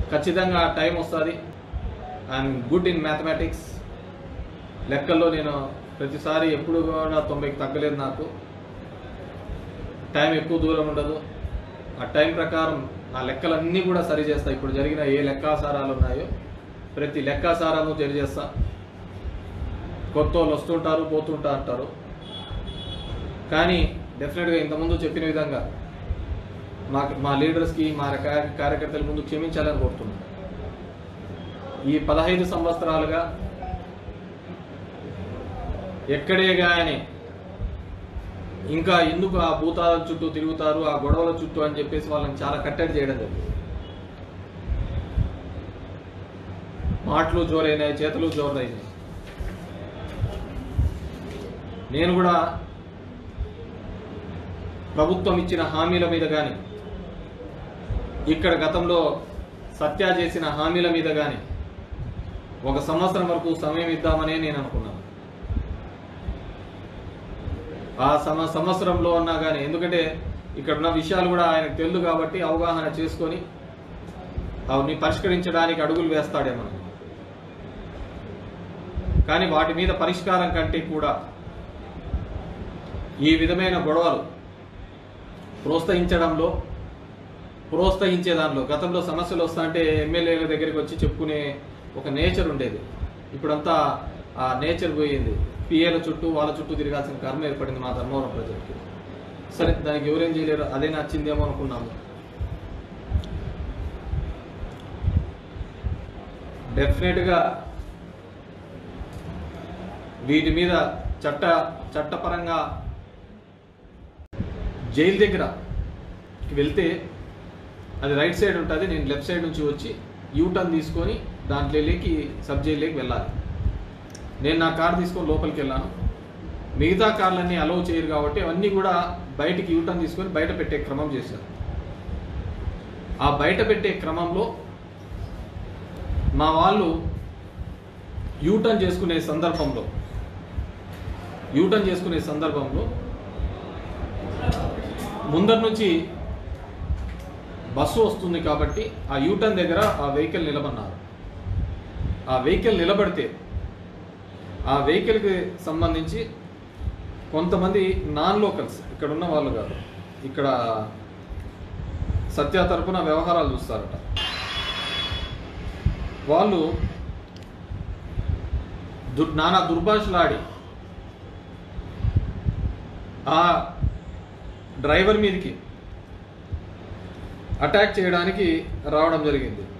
ఖచ్చితంగా టైం వస్తుంది. I'm good in mathematics. లెక్కల్లో నేను ప్రతిసారి ఎప్పుడు కూడా 90కి తగ్గలేదు. నాకు టైం ఎక్కువ దూరం ఉండదు. ఆ టైం ప్రకారం నా లెక్కలన్నీ కూడా సరి చేస్తా. ఇప్పుడు జరిగిన ఏ లెక్కాసారాలు ఉన్నాయో ప్రతి లెక్కాసారాలు తెలియజేస్తా. కొత్త వాళ్ళు వస్తుంటారు, పోతుంటా అంటారు. కానీ డెఫినెట్గా ఇంతకుముందు చెప్పిన విధంగా మా లీడర్స్కి, మా కార్యకర్తల ముందు క్షమించాలని కోరుతున్నాను. ఈ 15 సంవత్సరాలుగా ఎక్కడే కానీ ఇంకా ఎందుకు ఆ భూతాల చుట్టూ తిరుగుతారు, ఆ గొడవల చుట్టూ అని చెప్పేసి వాళ్ళని చాలా కట్టడి చేయడం జరిగింది. మాటలు జోరైనాయి, చేతులు జోరైనాయి. నేను కూడా ప్రభుత్వం ఇచ్చిన హామీల మీద కానీ, ఇక్కడ గతంలో సత్య చేసిన హామీల మీద కానీ 1 సంవత్సరం వరకు సమయం ఇద్దామనే నేను అనుకున్నాను. ఆ సంవత్సరంలో అన్నా కానీ, ఎందుకంటే ఇక్కడ ఉన్న విషయాలు కూడా ఆయనకు తెలుసు కాబట్టి అవగాహన చేసుకొని అవన్నీ పరిష్కరించడానికి అడుగులు వేస్తాడేమో. కానీ వాటి మీద పరిష్కారం కంటే కూడా ఈ విధమైన గొడవలు ప్రోత్సహించే దానిలో గతంలో సమస్యలు వస్తాయంటే ఎమ్మెల్యేల దగ్గరికి వచ్చి చెప్పుకునే ఒక నేచర్ ఉండేది. ఇప్పుడంతా ఆ నేచర్ పోయింది. పిఏల చుట్టూ వాళ్ళ చుట్టూ తిరగాల్సిన కర్మ ఏర్పడింది మా ధర్మవరం ప్రజలకి. సరే, దానికి ఎవరేం చేయలేరు. అదే నచ్చిందేమో అనుకున్నాము. డెఫినెట్గా వీటి మీద చట్టపరంగా జైలు దగ్గర వెళ్తే అది రైట్ సైడ్ ఉంటుంది, నేను లెఫ్ట్ సైడ్ నుంచి వచ్చి యూటర్న్ తీసుకొని దాంట్లోకి సబ్ జైల్లోకి వెళ్ళాలి. నేను నా కారు తీసుకొని లోపలికి వెళ్ళాను. మిగతా కార్లన్నీ అలౌ చేయరు కాబట్టి అవన్నీ కూడా బయటికి యూటర్న్ తీసుకొని బయట పెట్టే క్రమం చేశారు. ఆ బయట పెట్టే క్రమంలో మా వాళ్ళు యూటర్న్ చేసుకునే సందర్భంలో ముందర నుంచి బస్సు వస్తుంది కాబట్టి ఆ యూటర్న్ దగ్గర ఆ వెహికల్ నిలబన్నారు. ఆ వెహికల్ నిలబడితే ఆ వెహికల్కి సంబంధించి కొంతమంది నాన్ లోకల్స్, ఇక్కడ ఉన్న వాళ్ళు కాదు, ఇక్కడ సత్య తరపున వ్యవహారాలు చూస్తారట. వాళ్ళు నానా దుర్భాషలాడి ఆ డ్రైవర్ మీదకి అటాక్ చేయడానికి రావడం జరిగింది.